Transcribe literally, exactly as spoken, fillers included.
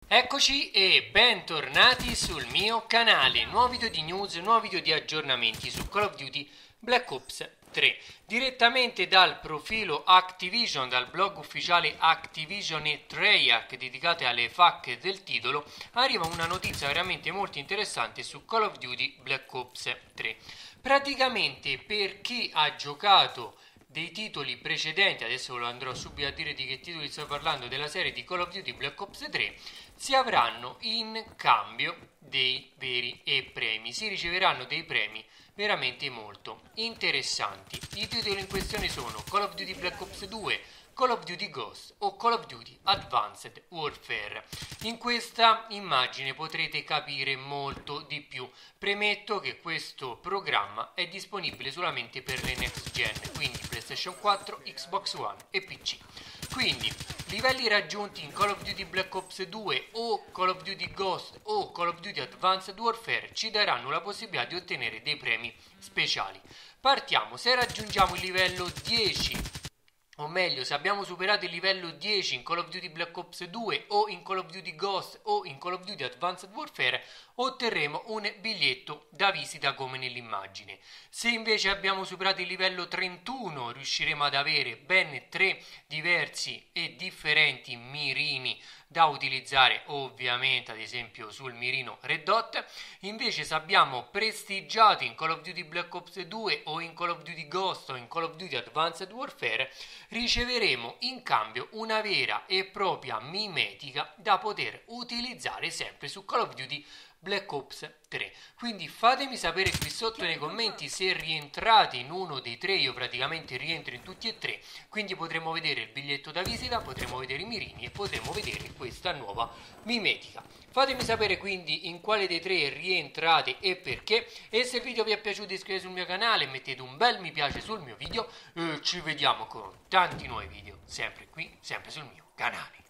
Eccoci e bentornati sul mio canale, nuovo video di news, nuovo video di aggiornamenti su Call of Duty Black Ops tre. Direttamente dal profilo Activision, dal blog ufficiale Activision e Treyarch dedicate alle facche del titolo, arriva una notizia veramente molto interessante su Call of Duty Black Ops tre. Praticamente per chi ha giocato dei titoli precedenti, adesso ve lo andrò subito a dire di che titoli sto parlando, della serie di Call of Duty Black Ops tre, si avranno in cambio dei veri e premi, si riceveranno dei premi veramente molto interessanti. I titoli in questione sono Call of Duty Black Ops due, Call of Duty Ghost o Call of Duty Advanced Warfare. In questa immagine potrete capire molto di più. Premetto che questo programma è disponibile solamente per le next gen, quindi PlayStation quattro, Xbox One e P C. Quindi livelli raggiunti in Call of Duty Black Ops due o Call of Duty Ghost o Call of Duty Advanced Warfare ci daranno la possibilità di ottenere dei premi speciali. Partiamo, se raggiungiamo il livello dieci, o meglio, se abbiamo superato il livello dieci in Call of Duty Black Ops due o in Call of Duty Ghost o in Call of Duty Advanced Warfare, otterremo un biglietto da visita come nell'immagine. Se invece abbiamo superato il livello trentuno, riusciremo ad avere ben tre diversi e differenti mirini da utilizzare, ovviamente ad esempio sul mirino Red Dot. Invece se abbiamo prestigiato in Call of Duty Black Ops due o in Call of Duty Ghost o in Call of Duty Advanced Warfare, riceveremo in cambio una vera e propria mimetica da poter utilizzare sempre su Call of Duty Black Ops tre. Quindi fatemi sapere qui sotto nei commenti se rientrate in uno dei tre. Io praticamente rientro in tutti e tre, quindi potremo vedere il biglietto da visita, potremo vedere i mirini e potremo vedere questa nuova mimetica. Fatemi sapere quindi in quale dei tre rientrate e perché, e se il video vi è piaciuto iscrivetevi sul mio canale, mettete un bel mi piace sul mio video e ci vediamo con tanti nuovi video sempre qui, sempre sul mio canale.